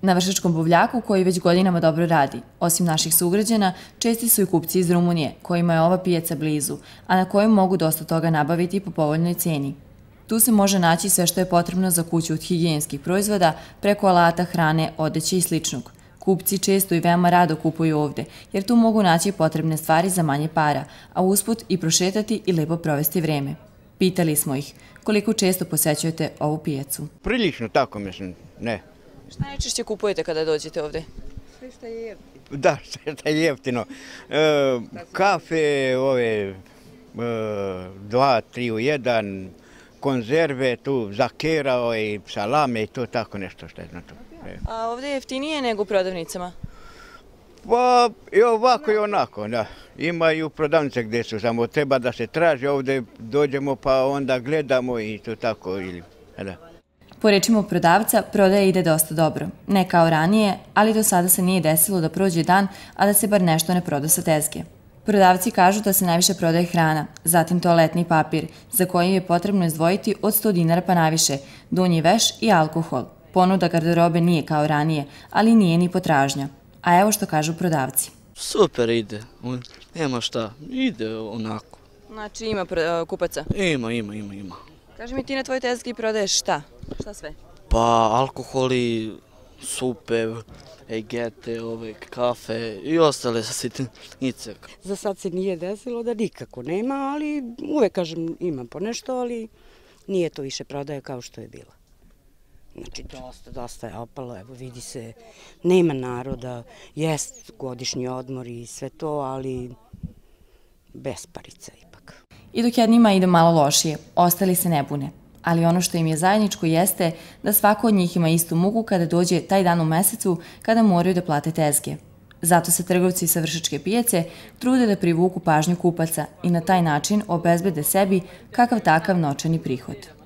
Na Vršačkom buvljaku, koji već godinama dobro radi, osim naših sugrađana, česti su i kupci iz Rumunije, kojima je ova pijaca blizu, a na kojoj mogu dosta toga nabaviti po povoljnoj ceni. Tu se može naći sve što je potrebno za kuću od higijenskih proizvoda, preko alata, hrane, odeće i sličnog. Kupci često i veoma rado kupuju ovde, jer tu mogu naći potrebne stvari za manje para, a usput i prošetati i lepo provesti vreme. Pitali smo ih koliko često posećujete ovu pijacu. Prilično tako, mislim, ne. Šta najčešće kupujete kada dođete ovde? Sve što je jeftino. Da, sve što je jeftino. Kafe, ove, 2, 3 u 1, konzerve, tu zakera, i salame i to tako nešto što je znato. A ovde je jeftinije nego u prodavnicama? Pa i ovako i onako, da. Ima i u prodavnice gdje su, samo treba da se traži, ovdje dođemo pa onda gledamo i to tako. Da. Po rečima prodavca, prodaja ide dosta dobro. Ne kao ranije, ali do sada se nije desilo da prođe dan, a da se bar nešto ne proda sa tezge. Prodavci kažu da se najviše prodaje hrana, zatim toaletni papir, za koji je potrebno izdvojiti od 100 dinara pa naviše, donji veš i alkohol. Ponuda garderobe nije kao ranije, ali nije ni potražnja. A evo što kažu prodavci. Super ide, nema šta, ide onako. Znači ima kupaca? Ima. Kaži mi, ti na tvojoj tezgi prodaješ šta? Šta sve? Pa alkoholi, supe, egete, kafe i ostale sitnice. Za sad se nije desilo da nikako nema, ali uvek kažem imam po nešto, ali nije to više prodaja kao što je bila. Znači dosta je opalo, evo vidi se, nema naroda, jest godišnji odmor i sve to, ali besparica ipak. I dok jednima ide malo lošije, ostali se ne bune. Ali ono što im je zajedničko jeste da svako od njih ima istu muku kada dođe taj dan u mesecu kada moraju da plate tezge. Zato se trgovci sa Vršačke pijace trude da privuku pažnju kupaca i na taj način obezbede sebi kakav takav novčani prihod.